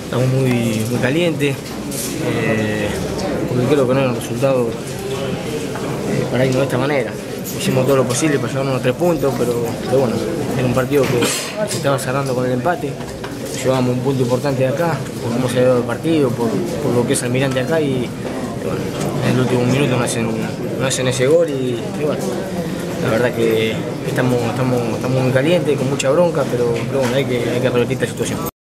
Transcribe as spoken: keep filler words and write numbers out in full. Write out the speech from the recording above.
Estamos muy, muy calientes, eh, porque creo que no era un resultado eh, para irnos de esta manera. Hicimos todo lo posible para llevarnos los tres puntos, pero, pero bueno, era un partido que se estaba cerrando con el empate. Llevamos un punto importante de acá, por cómo se ha dado el partido, por, por lo que es Almirante acá, y, y bueno, en el último minuto no hacen, no hacen ese gol y, y bueno, la verdad que estamos, estamos, estamos muy calientes, con mucha bronca, pero, pero bueno, hay que, hay que revertir esta situación.